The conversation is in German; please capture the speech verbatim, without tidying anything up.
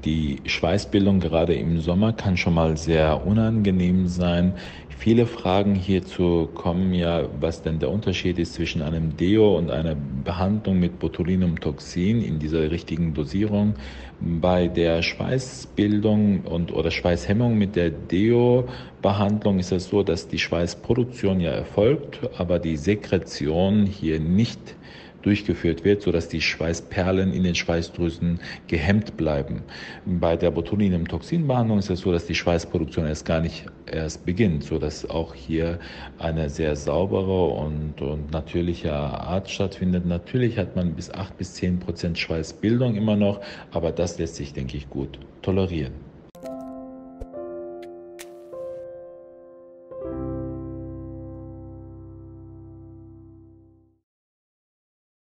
Die Schweißbildung gerade im Sommer kann schon mal sehr unangenehm sein. Viele Fragen hierzu kommen ja, was denn der Unterschied ist zwischen einem Deo und einer Behandlung mit Botulinumtoxin in dieser richtigen Dosierung. Bei der Schweißbildung und oder Schweißhemmung mit der Deo-Behandlung ist es so, dass die Schweißproduktion ja erfolgt, aber die Sekretion hier nicht durchgeführt wird, sodass die Schweißperlen in den Schweißdrüsen gehemmt bleiben. Bei der Botulinumtoxinbehandlung ist es so, dass die Schweißproduktion erst gar nicht erst beginnt, sodass auch hier eine sehr saubere und, und natürliche Art stattfindet. Natürlich hat man bis acht bis zehn Prozent Schweißbildung immer noch, aber das lässt sich, denke ich, gut tolerieren.